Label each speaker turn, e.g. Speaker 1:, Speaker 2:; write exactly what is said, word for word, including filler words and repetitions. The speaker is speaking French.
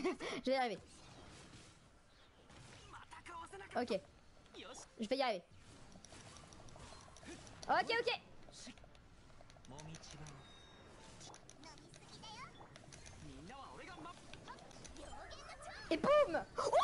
Speaker 1: Je vais y arriver. Ok. Je vais y arriver. Ok, ok. Et boum. Oh,